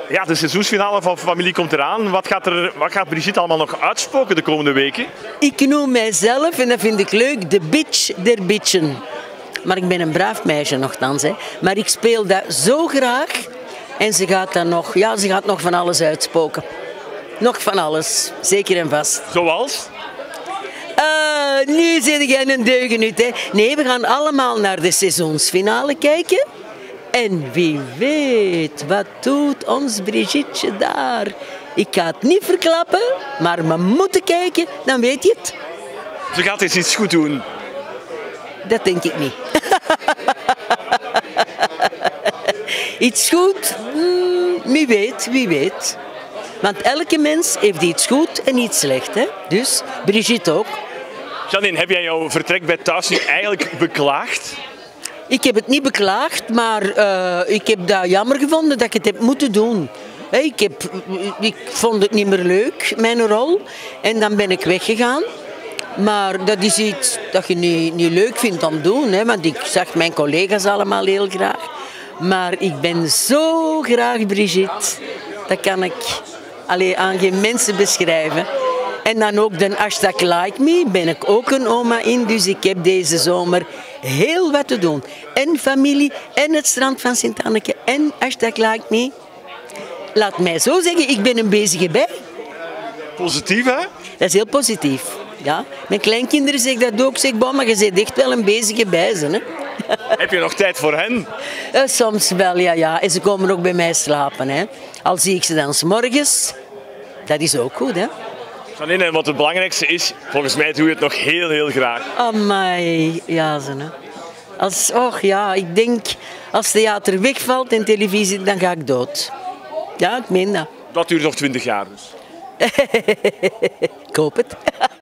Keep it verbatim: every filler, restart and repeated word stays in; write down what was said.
Ja, de seizoensfinale van Familie komt eraan. Wat gaat, er, wat gaat Brigitte allemaal nog uitspoken de komende weken? Ik noem mijzelf, en dat vind ik leuk, de bitch der bitchen. Maar ik ben een braaf meisje nogthans. Hè. Maar ik speel dat zo graag. En ze gaat dan nog, ja, ze gaat nog van alles uitspoken. Nog van alles, zeker en vast. Zoals? Uh, nu zit jij een deugeniet, hè. Nee, we gaan allemaal naar de seizoensfinale kijken. En wie weet, wat doet ons Brigitte daar? Ik ga het niet verklappen, maar we moeten kijken, dan weet je het. Ze gaat eens iets goed doen. Dat denk ik niet. Iets goed? Mm, wie weet, wie weet. Want elke mens heeft iets goed en iets slecht. Hè? Dus Brigitte ook. Janine, heb jij jouw vertrek bij Thuis nu eigenlijk beklaagd? Ik heb het niet beklaagd, maar uh, ik heb dat jammer gevonden dat ik het heb moeten doen. Hey, ik, heb, ik vond het niet meer leuk, mijn rol. En dan ben ik weggegaan. Maar dat is iets dat je niet, niet leuk vindt om te doen. Hè? Want ik zag mijn collega's allemaal heel graag. Maar ik ben zo graag Brigitte. Dat kan ik allee, aan geen mensen beschrijven. En dan ook de hashtag Like Me ben ik ook een oma in. Dus ik heb deze zomer heel wat te doen. En familie, en het strand van Sint-Anneke, en hashtag Like Me. Laat mij zo zeggen, ik ben een bezige bij. Positief, hè? Dat is heel positief. Ja. Mijn kleinkinderen zeggen dat ook. Zeg, bon, maar je bent echt wel een bezige bij ze. Hè? Heb je nog tijd voor hen? Uh, soms wel, ja, ja. En ze komen ook bij mij slapen. Hè. Al zie ik ze dan 's morgens. Dat is ook goed, hè. Janine, en wat het belangrijkste is, volgens mij doe je het nog heel, heel graag. Amai, ja, ze, hè. Als, och ja, ik denk, als theater wegvalt en televisie, dan ga ik dood. Ja, ik meen dat. Dat duurt nog twintig jaar dus. Ik hoop het.